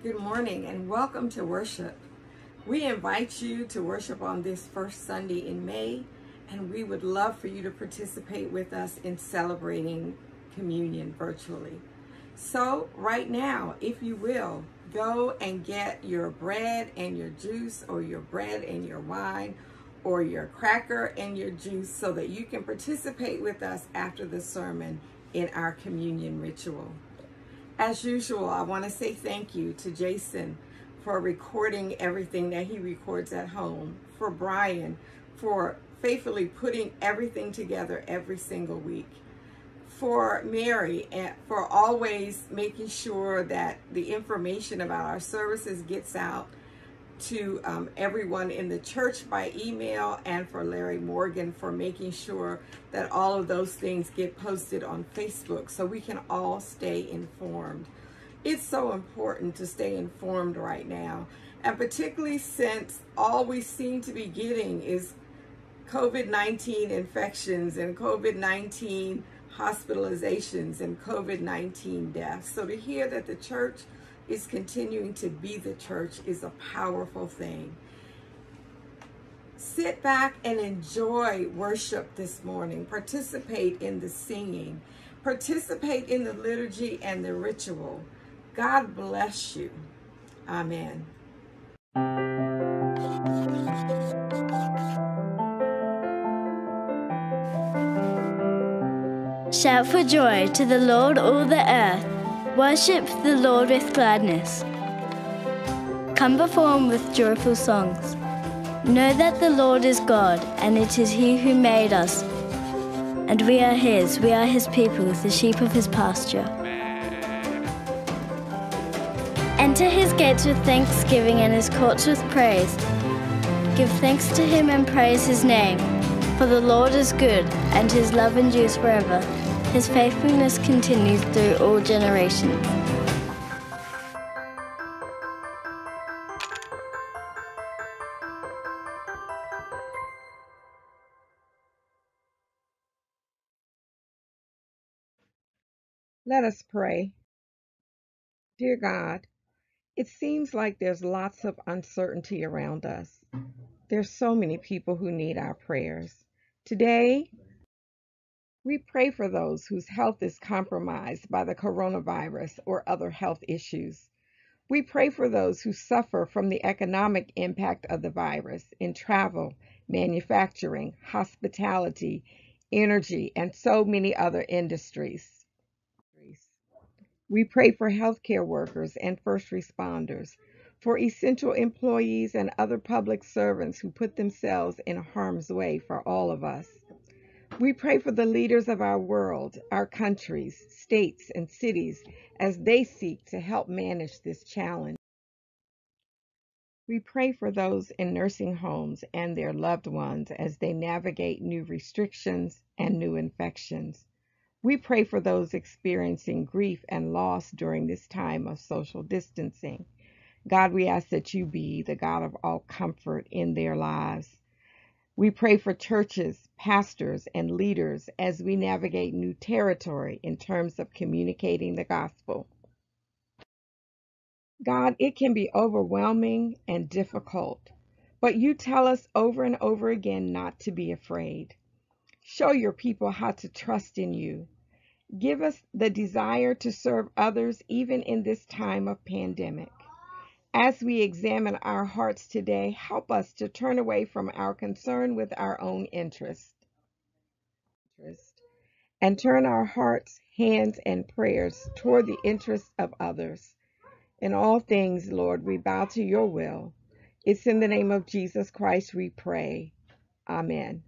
Good morning and welcome to worship. We invite you to worship on this first Sunday in May, and we would love for you to participate with us in celebrating communion virtually. So right now, if you will, go and get your bread and your juice, or your bread and your wine, or your cracker and your juice, so that you can participate with us after the sermon in our communion ritual. As usual, I want to say thank you to Jason for recording everything that he records at home, for Brian for faithfully putting everything together every single week, for Mary and for always making sure that the information about our services gets out to everyone in the church by email, and for Larry Morgan for making sure that all of those things get posted on Facebook so we can all stay informed. It's so important to stay informed right now, and particularly since all we seem to be getting is COVID-19 infections and COVID-19 hospitalizations and COVID-19 deaths. So to hear that the church is continuing to be the church is a powerful thing. Sit back and enjoy worship this morning. Participate in the singing. Participate in the liturgy and the ritual. God bless you. Amen. Shout for joy to the Lord, all the earth. Worship the Lord with gladness. Come before him with joyful songs. Know that the Lord is God, and it is he who made us. And we are his people, the sheep of his pasture. Enter his gates with thanksgiving and his courts with praise. Give thanks to him and praise his name. For the Lord is good, and his love endures forever. His faithfulness continues through all generations. Let us pray. Dear God, it seems like there's lots of uncertainty around us. There's so many people who need our prayers. Today, we pray for those whose health is compromised by the coronavirus or other health issues. We pray for those who suffer from the economic impact of the virus in travel, manufacturing, hospitality, energy, and so many other industries. We pray for healthcare workers and first responders, for essential employees and other public servants who put themselves in harm's way for all of us. We pray for the leaders of our world, our countries, states, and cities as they seek to help manage this challenge. We pray for those in nursing homes and their loved ones as they navigate new restrictions and new infections. We pray for those experiencing grief and loss during this time of social distancing. God, we ask that you be the God of all comfort in their lives. We pray for churches, pastors, and leaders as we navigate new territory in terms of communicating the gospel. God, it can be overwhelming and difficult, but you tell us over and over again not to be afraid. Show your people how to trust in you. Give us the desire to serve others even in this time of pandemic. As we examine our hearts today, help us to turn away from our concern with our own interest and turn our hearts, hands, and prayers toward the interests of others. In all things, Lord, we bow to your will. It's in the name of Jesus Christ we pray. Amen.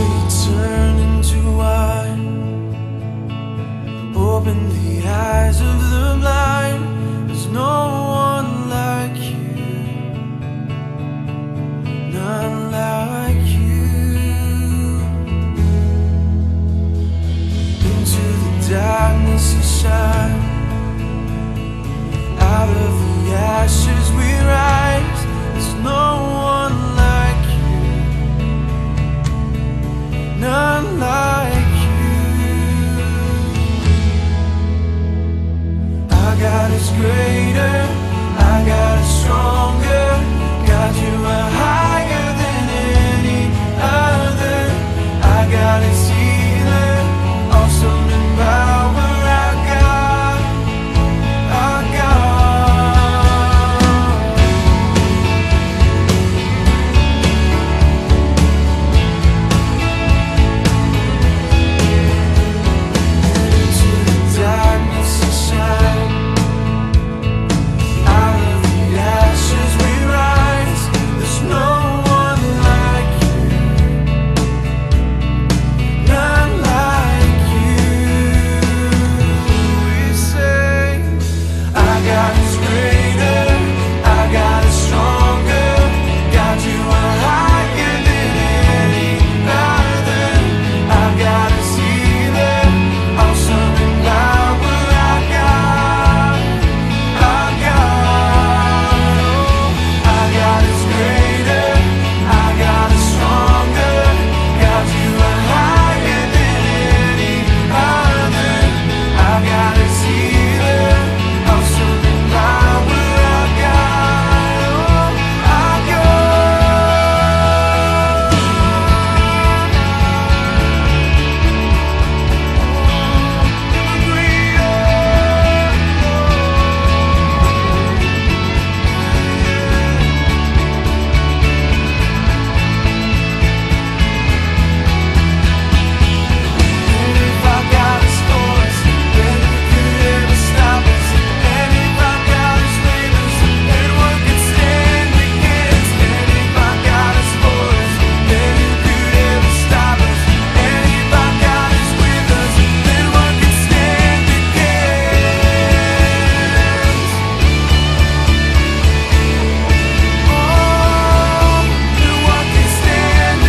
Open the eyes of ashes we rise. There's no one like you, none like you. Our God is greater, our God is stronger. God, you are higher than any other. Our God is healer, awesome in power. Our God, our God. Into the darkness you shine. Out of the ashes we rise. There's no one like you, none like you. We say, our God is greater, our God is stronger. God, you are higher than any other. Our God is healer, awesome in power. Our God, our God, oh, our God is greater, our God is stronger. God, you are higher than any other. Our God is healer, awesome in power. Our God, oh, our God. And if our God is for us, then who could ever stop us? And if our God is with us, then what could stand against? And if our God is for us, then who could ever stop us? And if our God is with us, then what could stand against? Oh, then what could stand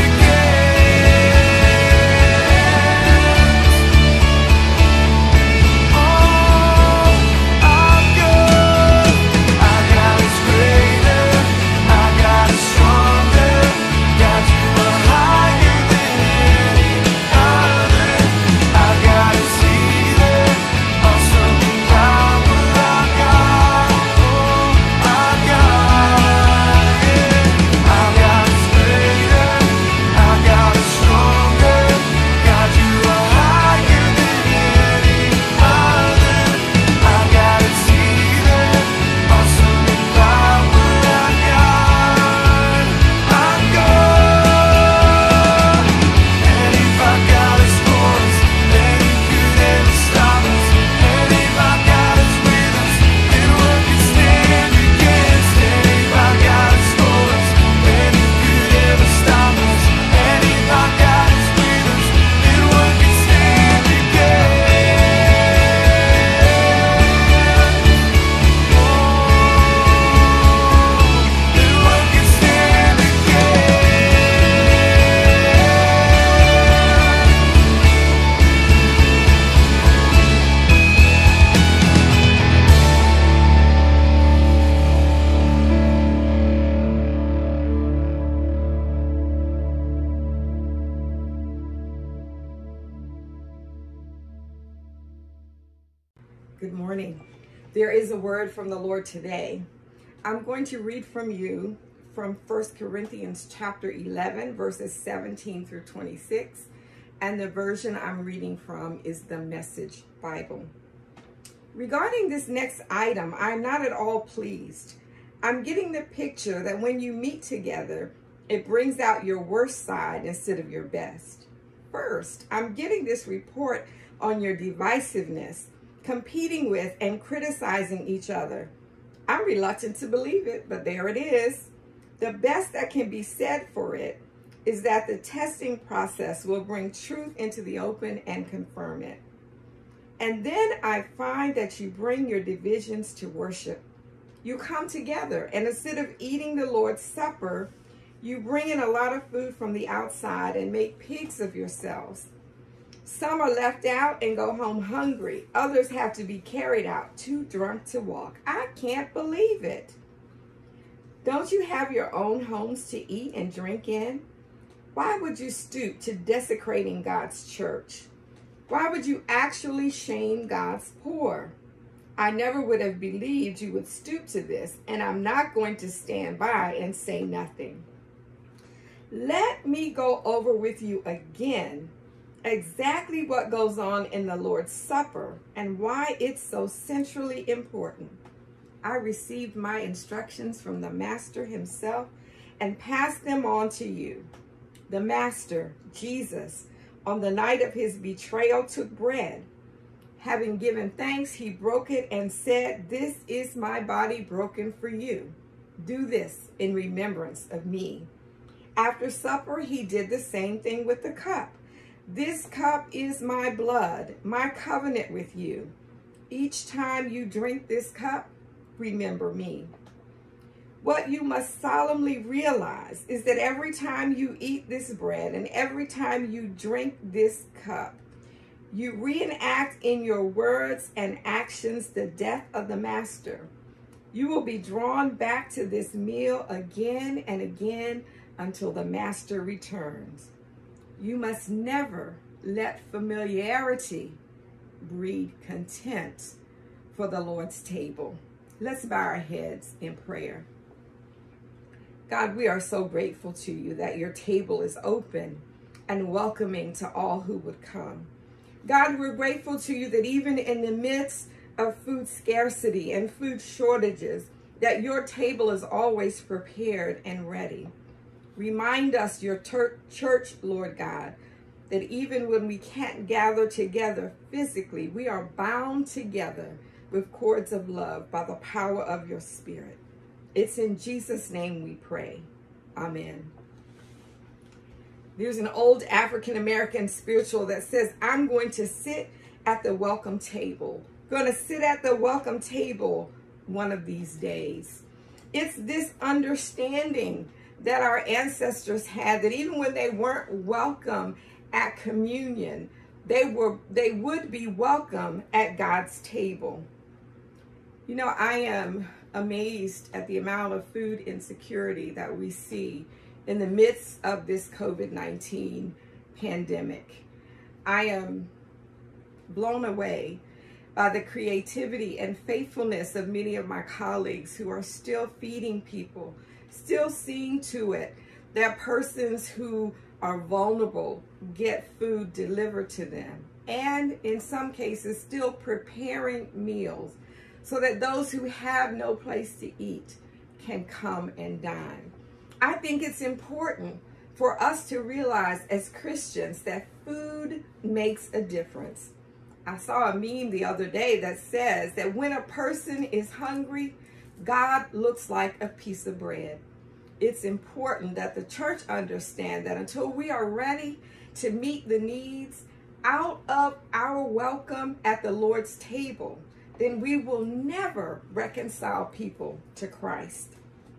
Good morning. There is a word from the Lord today. I'm going to read from you from 1 Corinthians chapter 11, verses 17 through 26. And the version I'm reading from is the Message Bible. Regarding this next item, I'm not at all pleased. I'm getting the picture that when you meet together, it brings out your worst side instead of your best. First, I'm getting this report on your divisiveness, competing with and criticizing each other. I'm reluctant to believe it, but there it is. The best that can be said for it is that the testing process will bring truth into the open and confirm it. And then I find that you bring your divisions to worship. You come together, and instead of eating the Lord's Supper, you bring in a lot of food from the outside and make pigs of yourselves. Some are left out and go home hungry. Others have to be carried out, too drunk to walk. I can't believe it. Don't you have your own homes to eat and drink in? Why would you stoop to desecrating God's church? Why would you actually shame God's poor? I never would have believed you would stoop to this, and I'm not going to stand by and say nothing. Let me go over with you again exactly what goes on in the Lord's Supper and why it's so centrally important. I received my instructions from the Master himself and passed them on to you. The Master, Jesus, on the night of his betrayal, took bread. Having given thanks, he broke it and said, "This is my body broken for you. Do this in remembrance of me." After supper, he did the same thing with the cup. "This cup is my blood, my covenant with you. Each time you drink this cup, remember me." What you must solemnly realize is that every time you eat this bread and every time you drink this cup, you reenact in your words and actions the death of the Master. You will be drawn back to this meal again and again until the Master returns. You must never let familiarity breed contempt for the Lord's table. Let's bow our heads in prayer. God, we are so grateful to you that your table is open and welcoming to all who would come. God, we're grateful to you that even in the midst of food scarcity and food shortages, that your table is always prepared and ready. Remind us, your church, Lord God, that even when we can't gather together physically, we are bound together with cords of love by the power of your Spirit. It's in Jesus' name we pray. Amen. There's an old African-American spiritual that says, "I'm going to sit at the welcome table. Going to sit at the welcome table one of these days." It's this understanding that our ancestors had, that even when they weren't welcome at communion, they would be welcome at God's table. You know, I am amazed at the amount of food insecurity that we see in the midst of this COVID-19 pandemic. I am blown away by the creativity and faithfulness of many of my colleagues who are still feeding people, still seeing to it that persons who are vulnerable get food delivered to them, and in some cases still preparing meals so that those who have no place to eat can come and dine. I think it's important for us to realize as Christians that food makes a difference. I saw a meme the other day that says that when a person is hungry, God looks like a piece of bread. It's important that the church understand that until we are ready to meet the needs out of our welcome at the Lord's table, then we will never reconcile people to Christ.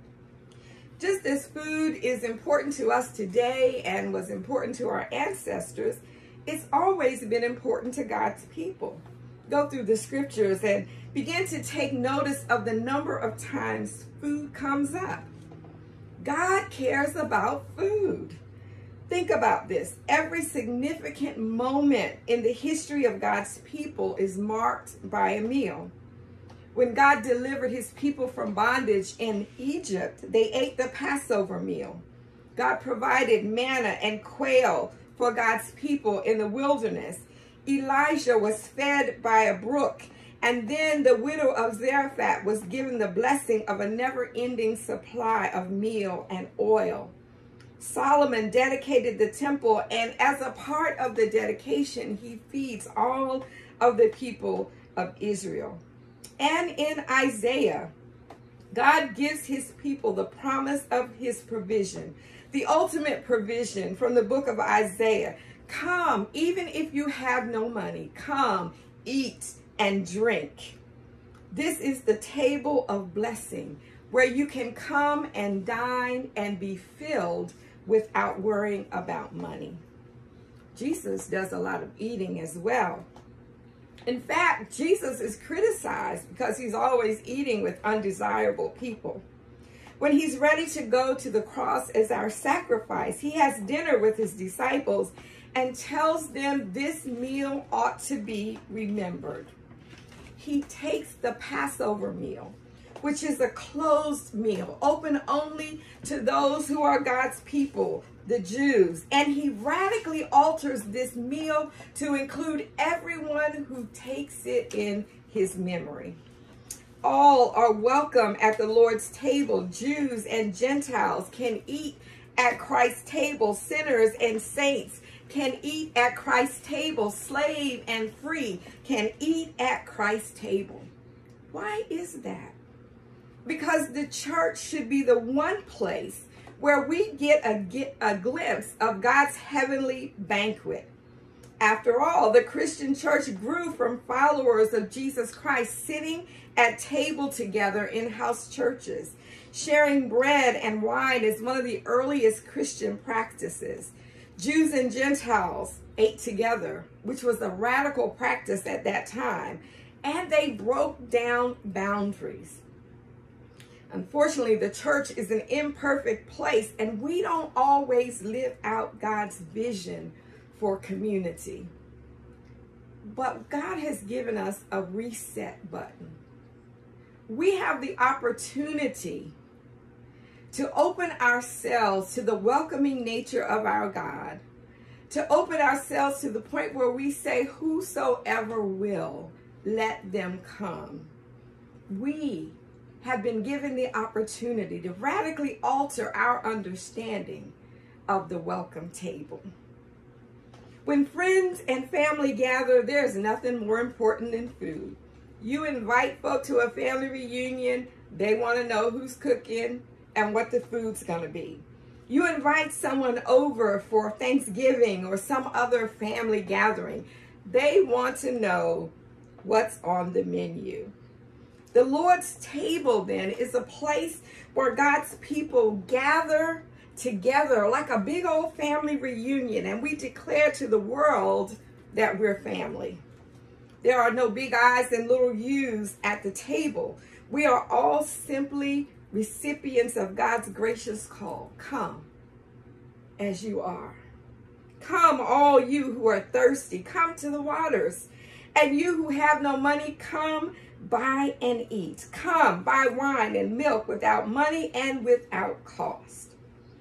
Just as food is important to us today and was important to our ancestors, it's always been important to God's people. Go through the scriptures and begin to take notice of the number of times food comes up. God cares about food. Think about this. Every significant moment in the history of God's people is marked by a meal. When God delivered his people from bondage in Egypt, they ate the Passover meal. God provided manna and quail for God's people in the wilderness. Elijah was fed by a brook, and then the widow of Zarephath was given the blessing of a never-ending supply of meal and oil. Solomon dedicated the temple, and as a part of the dedication, he feeds all of the people of Israel. And in Isaiah, God gives his people the promise of his provision, the ultimate provision from the book of Isaiah. Come, even if you have no money, come, eat and drink. This is the table of blessing where you can come and dine and be filled without worrying about money. Jesus does a lot of eating as well. In fact, Jesus is criticized because he's always eating with undesirable people. When he's ready to go to the cross as our sacrifice, he has dinner with his disciples and tells them this meal ought to be remembered. He takes the Passover meal, which is a closed meal, open only to those who are God's people, the Jews, and he radically alters this meal to include everyone who takes it in his memory. All are welcome at the Lord's table. Jews and Gentiles can eat at Christ's table. Sinners and saints can eat at Christ's table. Slave and free can eat at Christ's table. Why is that? Because the church should be the one place where we get a glimpse of God's heavenly banquet. After all, the Christian church grew from followers of Jesus Christ sitting at table together in house churches. Sharing bread and wine is one of the earliest Christian practices. Jews and Gentiles ate together, which was a radical practice at that time, and they broke down boundaries. Unfortunately, the church is an imperfect place, and we don't always live out God's vision for community. But God has given us a reset button. We have the opportunity to open ourselves to the welcoming nature of our God, to open ourselves to the point where we say, whosoever will, let them come. We have been given the opportunity to radically alter our understanding of the welcome table. When friends and family gather, there's nothing more important than food. You invite folk to a family reunion, they want to know who's cooking and what the food's going to be. You invite someone over for Thanksgiving or some other family gathering, they want to know what's on the menu. The Lord's table, then, is a place where God's people gather together like a big old family reunion, and we declare to the world that we're family. There are no big I's and little U's at the table. We are all simply recipients of God's gracious call. Come as you are. Come, all you who are thirsty, come to the waters. And you who have no money, come buy and eat. Come, buy wine and milk without money and without cost.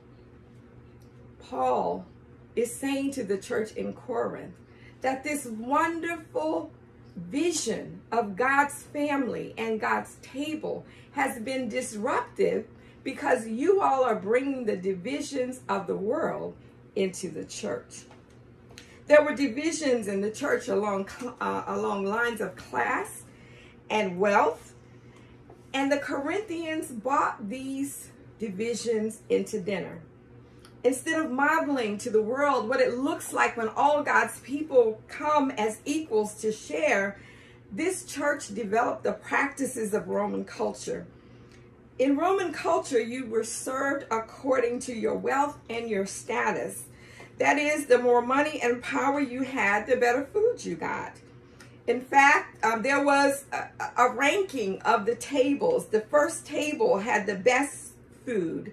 Paul is saying to the church in Corinth that this wonderful vision of God's family and God's table has been disruptive because you all are bringing the divisions of the world into the church. There were divisions in the church along lines of class and wealth, and the Corinthians brought these divisions into dinner. Instead of modeling to the world what it looks like when all God's people come as equals to share, this church developed the practices of Roman culture. In Roman culture, you were served according to your wealth and your status. That is, the more money and power you had, the better food you got. In fact, there was a ranking of the tables. The first table had the best food.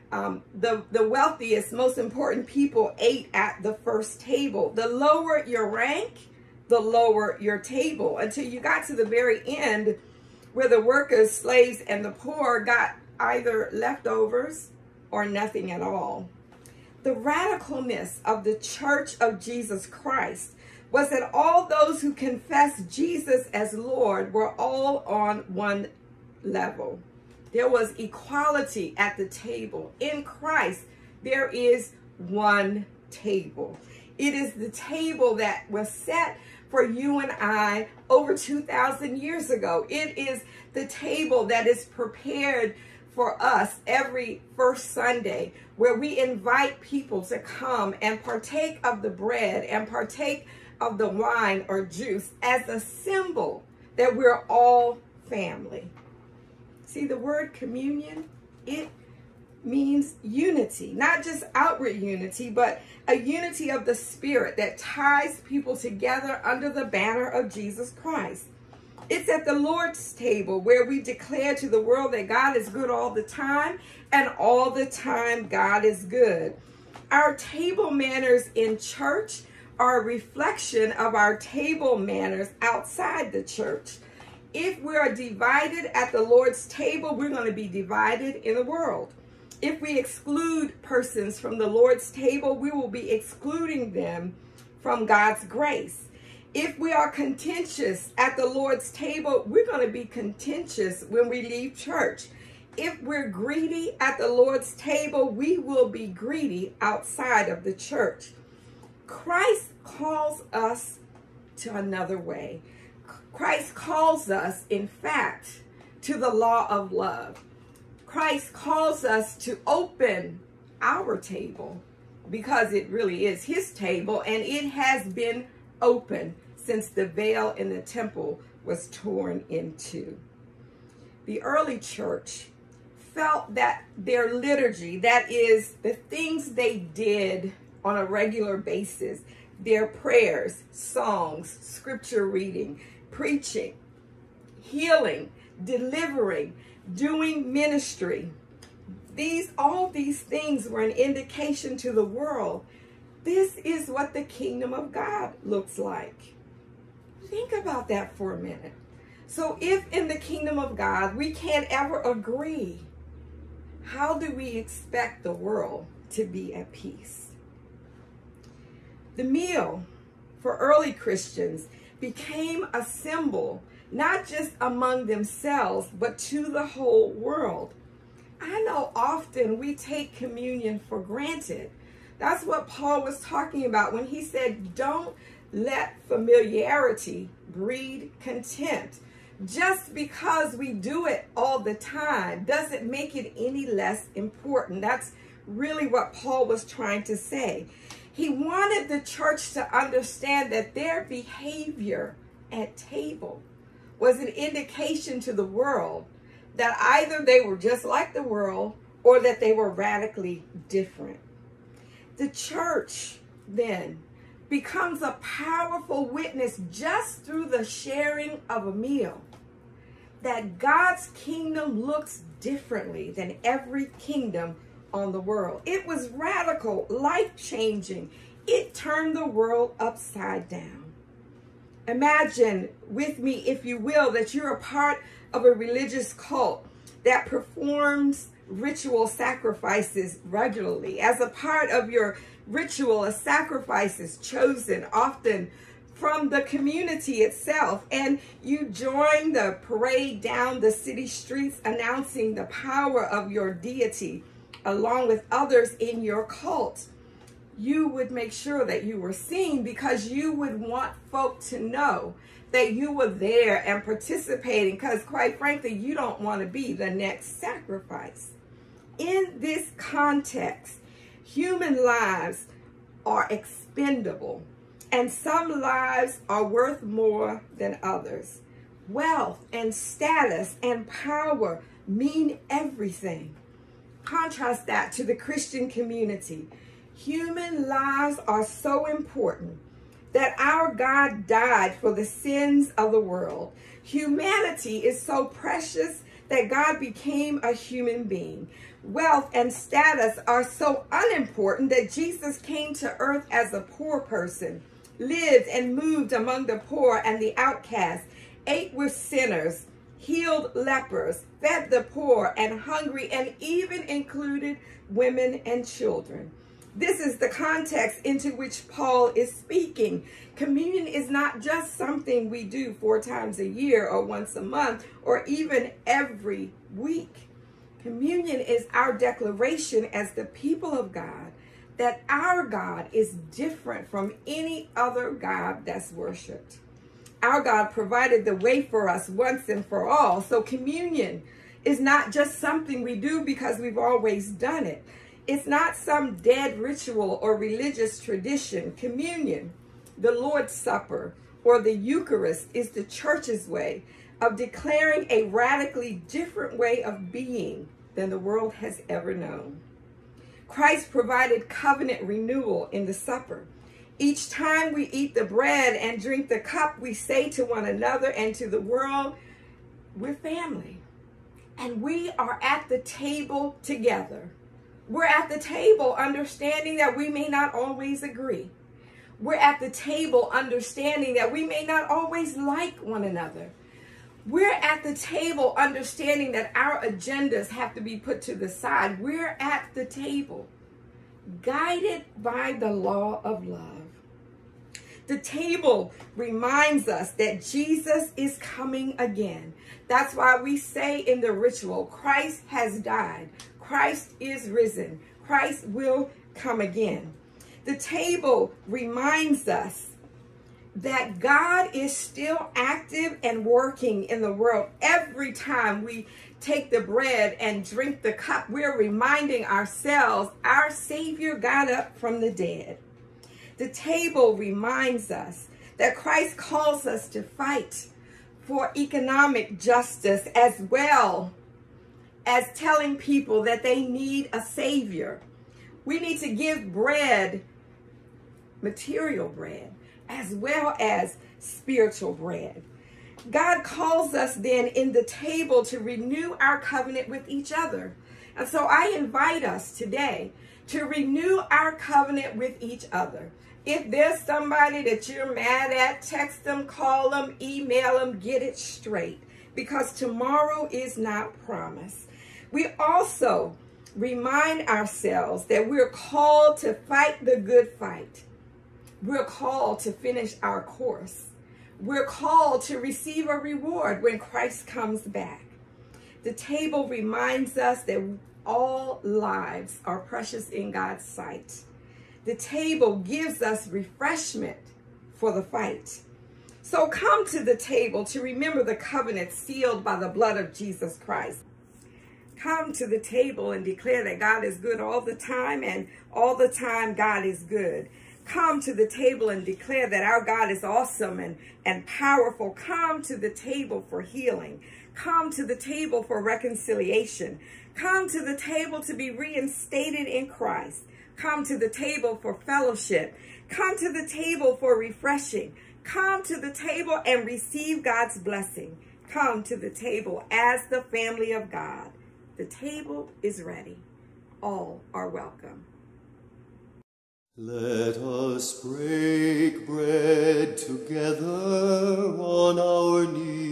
The wealthiest, most important people ate at the first table. The lower your rank, the lower your table, until you got to the very end where the workers, slaves, and the poor got either leftovers or nothing at all. The radicalness of the Church of Jesus Christ was that all those who confessed Jesus as Lord were all on one level. There was equality at the table. In Christ, there is one table. It is the table that was set for you and I over 2,000 years ago. It is the table that is prepared for us every first Sunday, where we invite people to come and partake of the bread and partake of the wine or juice as a symbol that we're all family. See, the word communion, it means unity, not just outward unity, but a unity of the Spirit that ties people together under the banner of Jesus Christ. It's at the Lord's table where we declare to the world that God is good all the time, and all the time God is good. Our table manners in church are a reflection of our table manners outside the church. If we are divided at the Lord's table, we're going to be divided in the world. If we exclude persons from the Lord's table, we will be excluding them from God's grace. If we are contentious at the Lord's table, we're going to be contentious when we leave church. If we're greedy at the Lord's table, we will be greedy outside of the church. Christ calls us to another way. Christ calls us, in fact, to the law of love. Christ calls us to open our table, because it really is his table, and it has been open since the veil in the temple was torn in two. The early church felt that their liturgy, that is, the things they did on a regular basis, their prayers, songs, scripture reading, preaching, healing, delivering, doing ministry, all these things were an indication to the world. This is what the kingdom of God looks like. Think about that for a minute. So if in the kingdom of God we can't ever agree, how do we expect the world to be at peace? The meal for early Christians became a symbol, not just among themselves, but to the whole world. I know often we take communion for granted. That's what Paul was talking about when he said, don't let familiarity breed contempt. Just because we do it all the time doesn't make it any less important. That's really what Paul was trying to say. He wanted the church to understand that their behavior at table was an indication to the world that either they were just like the world or that they were radically different. The church then becomes a powerful witness just through the sharing of a meal that God's kingdom looks differently than every kingdom on the world. It was radical, life-changing. It turned the world upside down. Imagine with me, if you will, that you're a part of a religious cult that performs ritual sacrifices regularly. As a part of your ritual, a sacrifice is chosen, often from the community itself, and you join the parade down the city streets announcing the power of your deity along with others in your cult. You would make sure that you were seen because you would want folk to know that you were there and participating, because quite frankly, you don't want to be the next sacrifice. In this context, human lives are expendable, and some lives are worth more than others. Wealth and status and power mean everything. Contrast that to the Christian community. Human lives are so important that our God died for the sins of the world. Humanity is so precious that God became a human being. Wealth and status are so unimportant that Jesus came to earth as a poor person, lived and moved among the poor and the outcast, ate with sinners, healed lepers, fed the poor and hungry, and even included women and children. This is the context into which Paul is speaking. Communion is not just something we do 4 times a year or once a month or even every week. Communion is our declaration as the people of God that our God is different from any other God that's worshiped. Our God provided the way for us once and for all. So communion is not just something we do because we've always done it. It's not some dead ritual or religious tradition. Communion, the Lord's Supper, or the Eucharist is the church's way of declaring a radically different way of being than the world has ever known. Christ provided covenant renewal in the supper. Each time we eat the bread and drink the cup, we say to one another and to the world, we're family. And we are at the table together. We're at the table understanding that we may not always agree. We're at the table understanding that we may not always like one another. We're at the table understanding that our agendas have to be put to the side. We're at the table guided by the law of love. The table reminds us that Jesus is coming again. That's why we say in the ritual, Christ has died. Christ is risen. Christ will come again. The table reminds us that God is still active and working in the world. Every time we take the bread and drink the cup, we're reminding ourselves our Savior got up from the dead. The table reminds us that Christ calls us to fight for economic justice, as well as telling people that they need a Savior. We need to give bread, material bread, as well as spiritual bread. God calls us then in the table to renew our covenant with each other. And so I invite us today to renew our covenant with each other. If there's somebody that you're mad at, text them, call them, email them, get it straight, because tomorrow is not promised. We also remind ourselves that we're called to fight the good fight. We're called to finish our course. We're called to receive a reward when Christ comes back. The table reminds us that all lives are precious in God's sight. The table gives us refreshment for the fight. So come to the table to remember the covenant sealed by the blood of Jesus Christ. Come to the table and declare that God is good all the time, and all the time God is good. Come to the table and declare that our God is awesome and powerful. Come to the table for healing. Come to the table for reconciliation. Come to the table to be reinstated in Christ. Come to the table for fellowship. Come to the table for refreshing. Come to the table and receive God's blessing. Come to the table as the family of God. The table is ready. All are welcome. Let us break bread together on our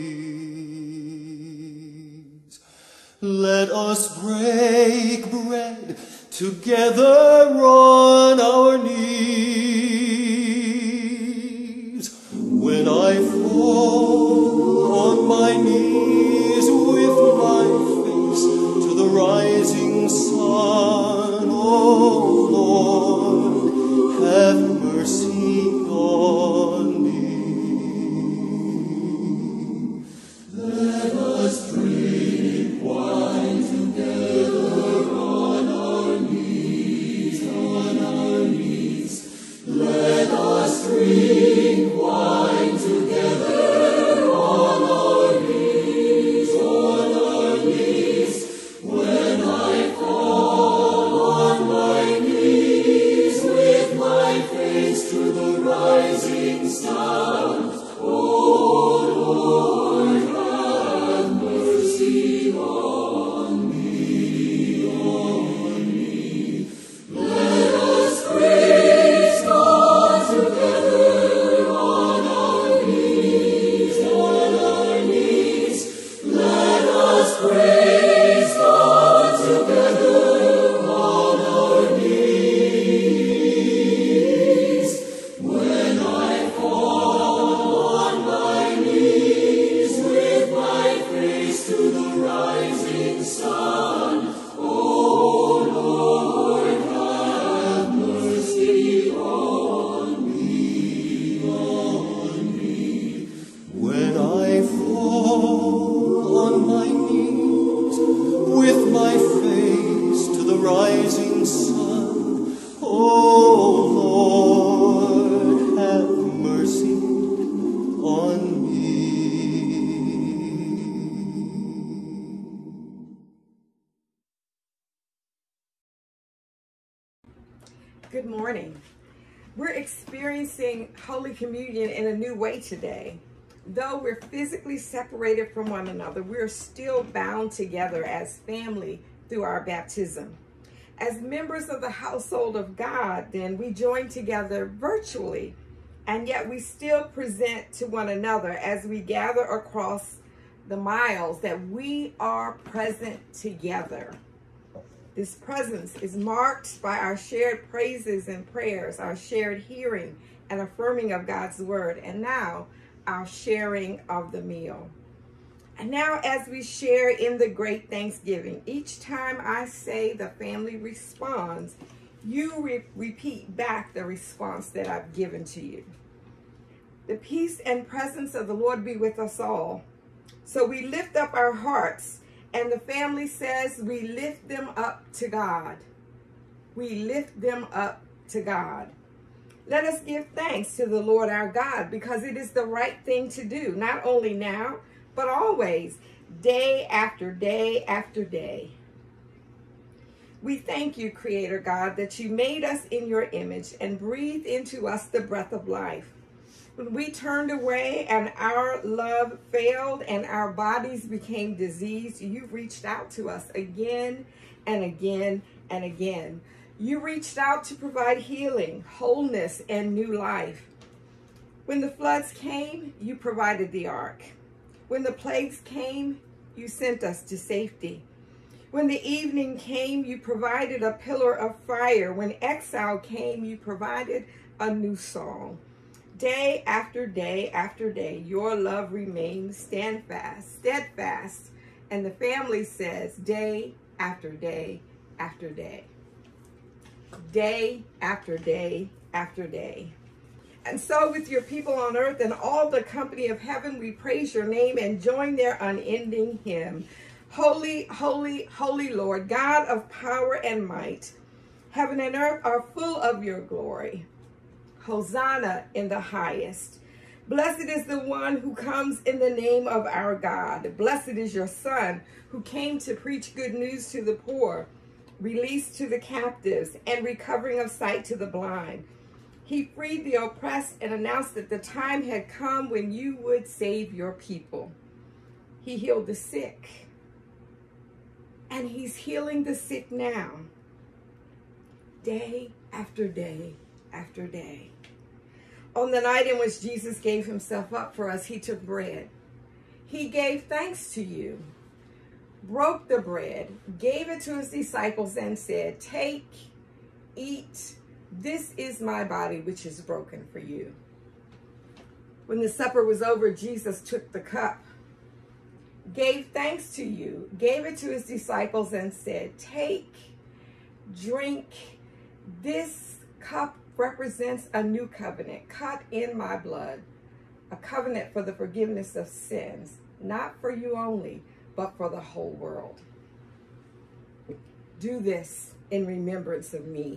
knees. Let us break bread together on our knees. When I fall on my knees with my face to the rising sun, oh Lord, have mercy on me. Let us drink wine together on our knees, on our knees. Let us drink wine together on our knees, on our knees. When I fall on my knees with my face to the rising sun, oh Lord, have mercy on me, on me. Let us praise God together on our knees, on our knees. Let us praise God together on our knees. When I fall on my knees with my face to the rising sun, oh Lord, have mercy on me, on me. When I fall on my knees with my face to the rising sun, oh Lord, have mercy on me. Good morning. We're experiencing Holy Communion in a new way today. Though we're physically separated from one another, we're still bound together as family through our baptism. As members of the household of God, then we join together virtually, and yet we still present to one another as we gather across the miles that we are present together. This presence is marked by our shared praises and prayers, our shared hearing and affirming of God's word, and now our sharing of the meal. And now as we share in the great Thanksgiving, each time I say the family responds, you repeat back the response that I've given to you. The peace and presence of the Lord be with us all. So we lift up our hearts, and the family says we lift them up to God. We lift them up to God. Let us give thanks to the Lord our God, because it is the right thing to do, not only now, but always, day after day after day. We thank you, Creator God, that you made us in your image and breathed into us the breath of life. When we turned away and our love failed and our bodies became diseased, you reached out to us again and again and again. You reached out to provide healing, wholeness, and new life. When the floods came, you provided the ark. When the plagues came, you sent us to safety. When the evening came, you provided a pillar of fire. When exile came, you provided a new song. Day after day after day, your love remains steadfast, and the family says day after day after day. Day after day after day. And so with your people on earth and all the company of heaven, we praise your name and join their unending hymn. Holy, holy, holy Lord, God of power and might, heaven and earth are full of your glory. Hosanna in the highest. Blessed is the one who comes in the name of our God. Blessed is your Son, who came to preach good news to the poor, release to the captives, and recovering of sight to the blind. He freed the oppressed and announced that the time had come when you would save your people. He healed the sick, and he's healing the sick now, day after day after day. On the night in which Jesus gave himself up for us, he took bread. He gave thanks to you, broke the bread, gave it to his disciples, and said, "Take, eat, this is my body, which is broken for you." When the supper was over, Jesus took the cup, gave thanks to you, gave it to his disciples, and said, "Take, drink, this cup represents a new covenant cut in my blood, a covenant for the forgiveness of sins, not for you only, but for the whole world. Do this in remembrance of me."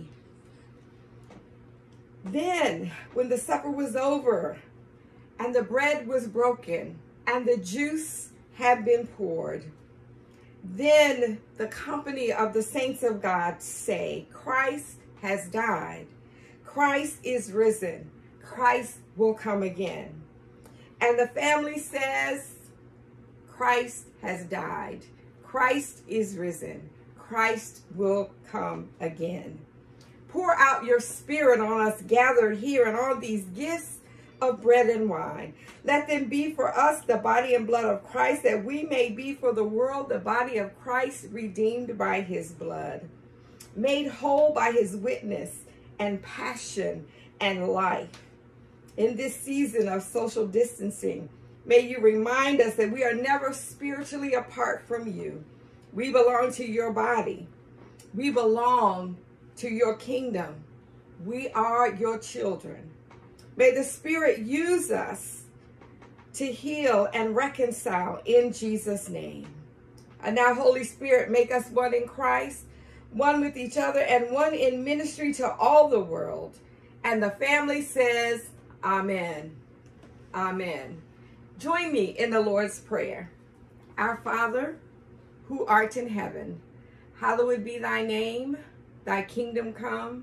Then, when the supper was over, and the bread was broken, and the juice had been poured, then the company of the saints of God say, "Christ has died. Christ is risen. Christ will come again." And the family says, "Christ has died. Christ is risen. Christ will come again." Pour out your spirit on us gathered here and all these gifts of bread and wine. Let them be for us the body and blood of Christ, that we may be for the world the body of Christ, redeemed by his blood, made whole by his witness and passion and life. In this season of social distancing, may you remind us that we are never spiritually apart from you. We belong to your body. We belong to your kingdom. We are your children. May the Spirit use us to heal and reconcile in Jesus' name. And now, Holy Spirit, make us one in Christ, one with each other, and one in ministry to all the world. And the family says, Amen. Amen. Join me in the Lord's Prayer. Our Father, who art in heaven, hallowed be thy name. Thy kingdom come.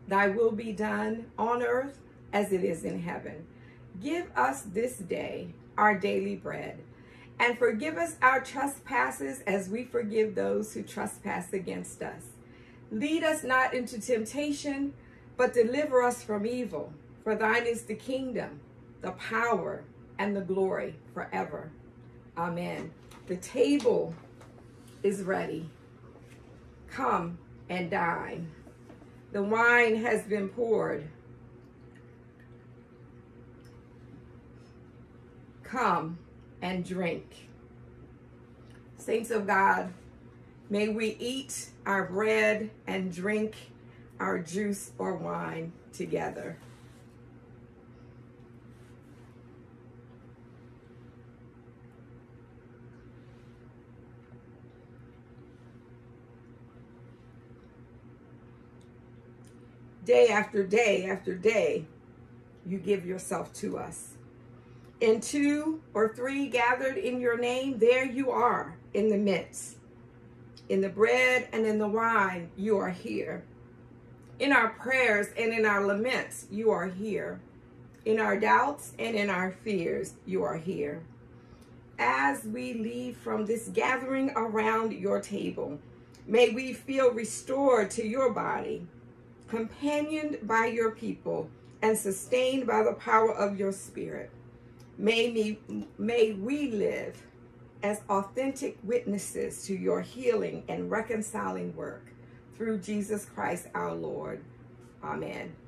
Thy will be done on earth as it is in heaven. Give us this day our daily bread, and forgive us our trespasses as we forgive those who trespass against us. Lead us not into temptation, but deliver us from evil. For thine is the kingdom, the power, and the glory forever. Amen. The table is ready. Come and dine. The wine has been poured. Come and drink. Saints of God, may we eat our bread and drink our juice or wine together. Day after day after day, you give yourself to us. In 2 or 3 gathered in your name, there you are in the midst. In the bread and in the wine, you are here. In our prayers and in our laments, you are here. In our doubts and in our fears, you are here. As we leave from this gathering around your table, may we feel restored to your body, companioned by your people, and sustained by the power of your spirit. May we live as authentic witnesses to your healing and reconciling work through Jesus Christ our Lord. Amen.